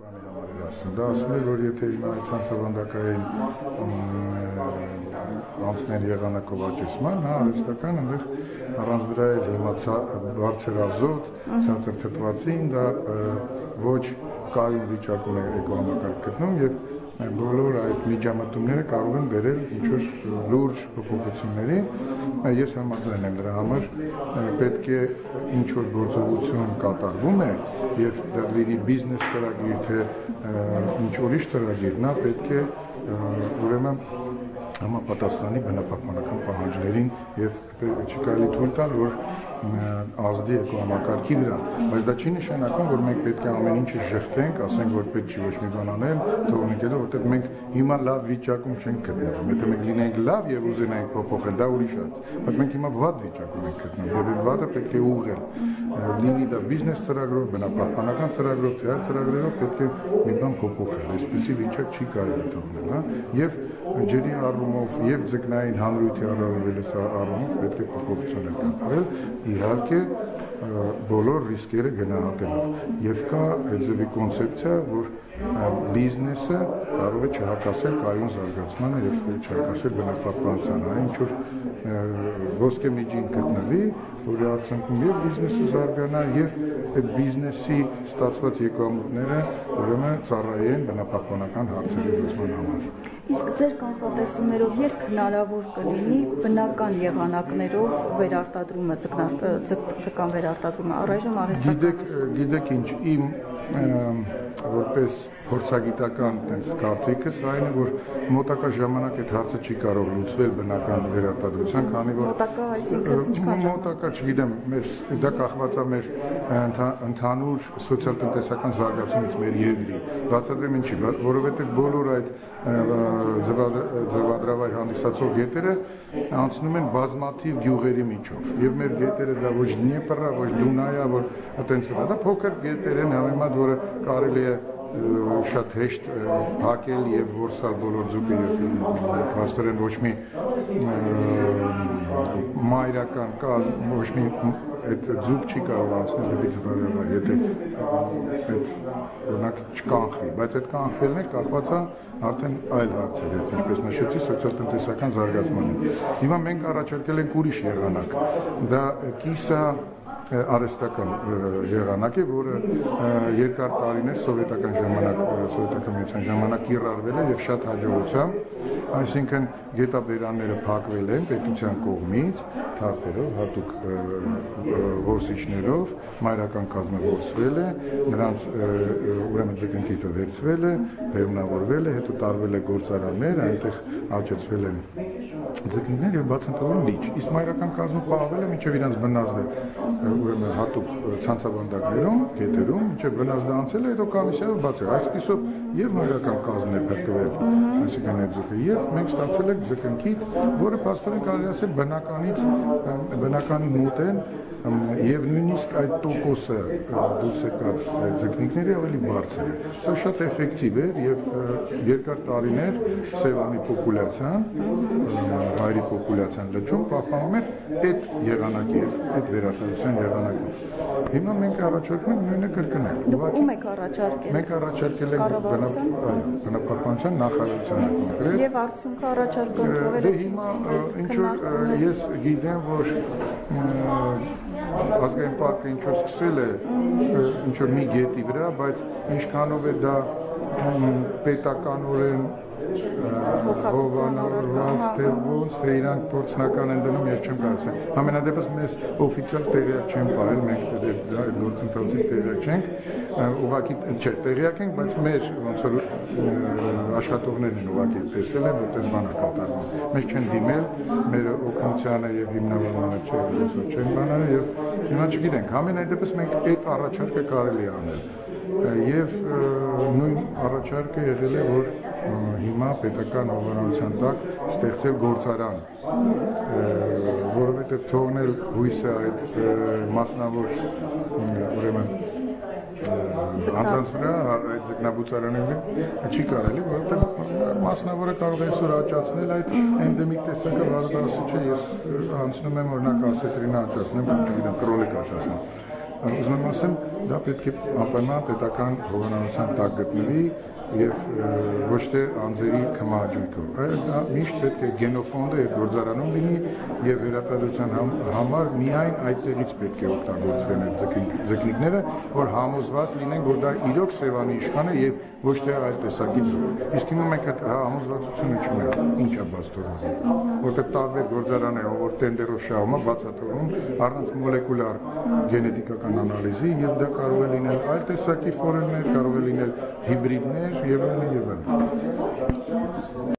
բանի համար էր ասում։ Դա ասում էր, որ եթե հիմա ցանցավանդակային անցնել եղանակով աճեցման, հա, արհեստական այնտեղ առանց դրա էլ հիմա բարձր ազոտ, ցածր թթվածին, դա ոչ կայուն վիճակում է էկոհամակարգ գտնում եւ բոլոր այդ միջամտումները կարող են բերել ինչ-որ լուրջ փոփոխությունների։ Ես համաձայն եմ դրա համար պետք է ինչ-որ գործողություն կատարվում է եւ դա լինի բիզնես ծրագիր թե ինչ ուրիշ ծրագիր, նա պետք է ուրեմն համապատասխանի բնապահպանական պահանջներին եւ չի կարելի թույլ տալ, որ ազդի էկոհամակարգի վրա, բայց դա չի նշանակում, որ մենք պետք է ամեն ինչը ժխտենք, ասենք, որ պետք չի ոչ մի բան անել, թողնենք հետո, որտեղ մենք հիմա լավ վիճակում չենք գտնվում։ Եթե մենք լինենք լավ եւ ուզենայինք փոփոխել, դա ուրիշ է, բայց մենք հիմա վատ վիճակում ենք գտնվում եւ այդ վատը պետք է ուղղել։ Լինի դա բիզնես ծրագրով, բնապահպանական ծրագրով, թե այլ ծրագրերով պետք է մի բան փոփոխել։ Այսպեսի վիճակ չի կարելի թողնել, հա, եւ ջրի առումով եւ ձկնային հանրույթի առումով պետք է փոփոխություններ կատարել, իհարկե բոլոր ռիսկերը գնահատելով եւ կա այդ ձևի կոնցեպցիա, որ բիզնեսը կարող է չհակասել կայուն զարգացմանը եւ չհակասել բնապահպանությանը, ինչ որ ոսկե միջին գտնվի, որի արդյունքում եւ բիզնեսը զարգանա եւ այդ բիզնեսի ստացված եկամուտները ուրեմն ծառայեն բնապահպանական հարցերի լուծման համար։ Իսկ ձեր կանխատեսումներով երբ հնարավոր կլինի բնական եղանակներով վերարտադրումը, ձկան վերարտադրումը, առայժմ արհեստական։ Գիտեք ինչ, իմ որպես փորձագիտական կարծիքս այն է, որ մոտակա ժամանակ այդ հարցը չի կարող լուծվել բնական վերարտադրության, քանի որ մոտակա, այսինքն մոտակա, չգիտեմ, դա կախված է մեր ընդհանուր սոցիալ-տնտեսական զարգացումից մեր երկրի։ Բացատրեմ ինչի, որովհետև բոլոր այդ ձվադրավայր հանդիսացող գետերը անցնում են բազմաթիվ գյուղերի միջով եւ մեր գետերը դա ոչ Դնեպրը, ոչ Դունայը, որ այտենց դա փոքր գետեր են համեմատ, որը կարելի է շատ հեշտ փակել եւ որսալ բոլոր ձուկը եւ փաստորեն ոչ մի մայրական կազմ, ոչ մի այդ ձուկ չի կարող անցնել դեպի ձվադրավայր, եթե այդ օրինակ չկանխվի, բայց այդ կանխվելն է կախված է արդեն այլ հարցեր, ինչպես նշեցի, սոցիալ-տնտեսական զարգացմանին։ Հիմա մենք առաջարկել ենք ուրիշ եղանակ, դա կիսա արհեստական եղանակ է, որը երկար տարիներ սովետական միության ժամանակ կիրառվել է եւ շատ հաջողությամբ, այսինքն գետաբերանները փակվել են պետության կողմից, թարթերով, հատուկ որսիչներով, մայրական կազմը որսվել է, նրանց ուրեմն ձկնկիթը վերցվել է, բեղմնավորվել է, հետո տարվել է գործարաններ, այնտեղ աճեցվել են ձկնիկներ եւ բացընտրում լիճ։ Իսկ մայրական կազմը պահվել է մինչեւ իրանց բնազդը ուրեմն հատուկ ցանցավանդակներում, գետերում, մինչև բնազդը անցել է, հետո կամիսիայով բացել։ Այսպիսով եւ մայրական կազմն է փրկվել, այսինքն այդ ձուկը, եւ մենք ստացել ենք ձկնկիթ, որը փաստորեն կարելի ասել բնականի մոտ են եւ նույնիսկ այդ տոկոսը դուրս եկած ձկնիկների ավելի բարձր է։ Սա շատ էֆեկտիվ է եւ երկար տարիներ սևանի պոպուլյացիան, հայերի պոպուլյացիան լճում պահպանում էր այդ եղանակի, այդ վերարտադրության եղանակով։ Հիմա մենք առաջարկում ենք նույնը կրկնել։ Ում եք առաջարկել։ Մենք առաջարկել ենք բնապահպանության նախարարությանը կոնկրետ։ Եվ արդյունքը առաջարկում թողել եք։ Դե հիմա ինչ որ ես գիտեմ, որ ազգային պարկը ինչ որ սկսել է ինչ որ մի գետի վրա, բայց ինչքանով է դա պետականորեն հովանավորված թե ոնց, թե իրանք փորձնական են դնում, ես չեմ կարծում։ Համենայնդեպս մեզ օֆիցիալ տեղյակ չեն պահել, մենք այդ գործընթացից տեղյակ չենք, ուղղակի չէ, տեղյակ ենք, բայց մեր ոնց որ աշխատողներն են ուղղակի տեսել են, որտեղ բան է կատարվում։ Մեզ չեն դիմել, մեր օգնությանը եւ հիմնավորմանը չեն բաները եւ հիմա չգիտենք, համենայնդեպս մենք այդ առաջարկը կարելի է անել։ Եվ նույն առաջարկը եղել է, որ հիմա պետական հովանավորության տակ ստեղծել գործարան, որովհետև թողնել հույսը այդ մասնավոր ուրեմն անձանց վրա այդ ձկնաբուծարանների չի կարելի, որովհետև մասնավորը կարող է այսօր աճացնել այդ էնդեմիկ տեսակը, վարդասը չէ, ես անցնում եմ օրինակ ասետրինը աճացնեմ, կամ չգիտեմ, կրոլիկ աճացնեմ։ ուզում եմ ասեմ, դա պետք է անպայման պետական հովանավորության տակ գտնվի եւ ոչ թե անձերի քմահաճույքով, այլ դա միշտ պետք է գենոֆոնդը եւ գործարանում լինի եւ վերարտադրության համար միայն այդտեղից պետք է օգտագործվեն այդ ձկնիկները, որ համոզված լինեն, որ դա իրոք Սևանի իշխան է եւ ոչ թե այլ տեսակի ձուկ։ Իսկ հիմա մենք այդ համոզվածությունը չունենք, ինչա բաց թողնում, որտեղ տարբեր գործարաններ, որ տենդերով շահում է, բացատրում առանց մոլեկուլար գենետիկական անալիզի եւ դա կարող է լինել այլ տեսակի ֆորելներ, կարող է լինել հիբրիդներ եւ այլն եւ այլն։